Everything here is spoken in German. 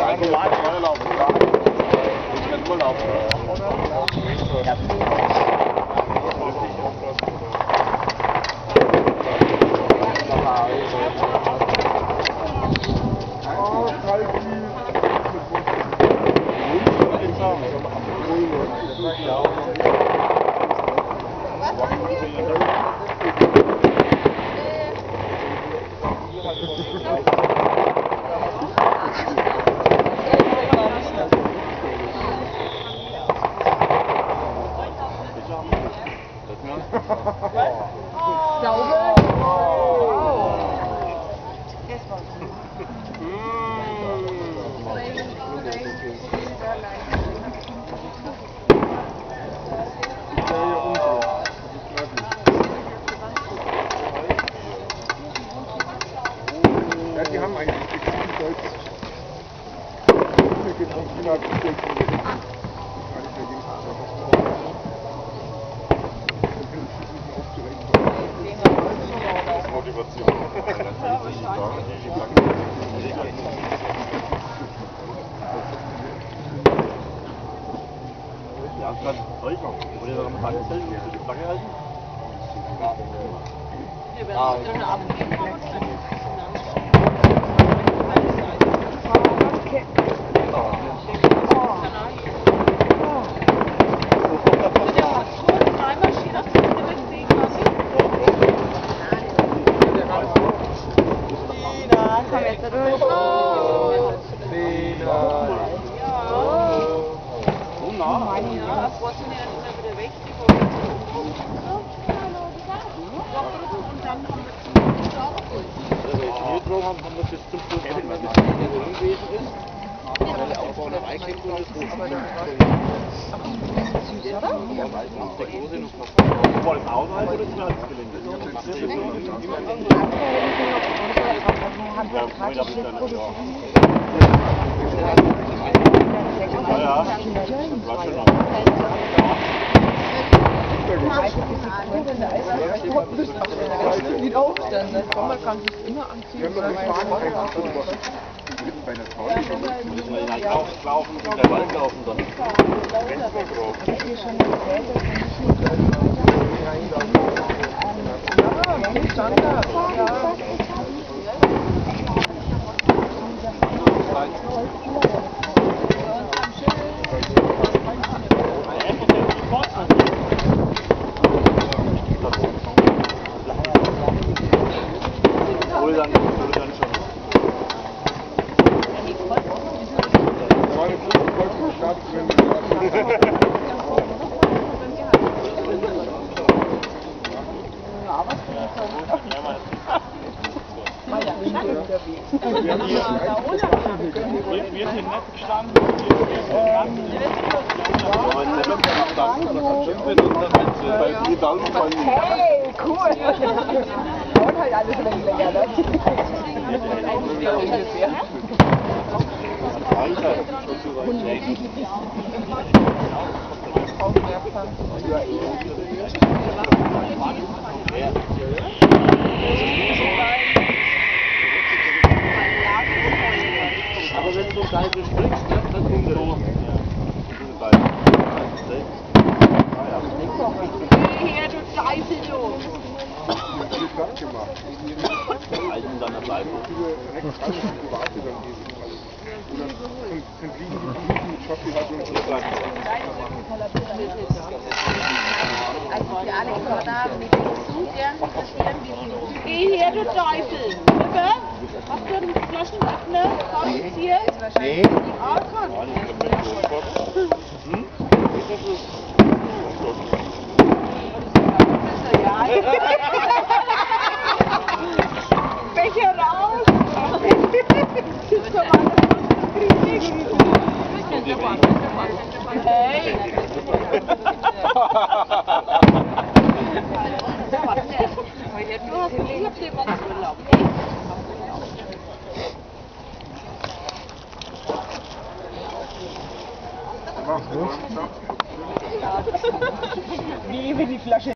Die haben eigentlich Deutsch. Geht auch wieder Motivation. Ja, gerade Zeug. Oder sogar mit Hand zählen, die Flagge halten. Ja. Komm jetzt da durch. So nah. Ja, das war sind ja immer wieder weg, die und dann kommen wir zum Sauberpult. Also jetzt hier drauf haben wir bis zum Schluss gewesen ist. Der Aufbau nach Eichhängen ist gut. War das außerhalb oder ist das Gelände? Ja, das war schon noch. Wieder aufstellen. Das Sommer kann sich immer anziehen. Bei einer Frau Müssen wir halt laufen und der Wald laufen dann. Hol dann schon. Wir sind nicht gestanden. Hey, cool! Dauert halt alles ein bisschen länger, ne? Ungefähr. Aber wenn du so Seite springst, dann kommt der so. Geh her, du Scheiße, du! Halten dann bleiben. Also die Alex war da mit dem Zug, ja, Geh her, du Teufel! Rüber! Hast du einen Flaschenöffner? Komm jetzt hier! Nee. Ah, komm! Becher raus! Sitzt doch mal Hey! Ich hab dir was Urlaub. Mach's gut. Wie die Flasche.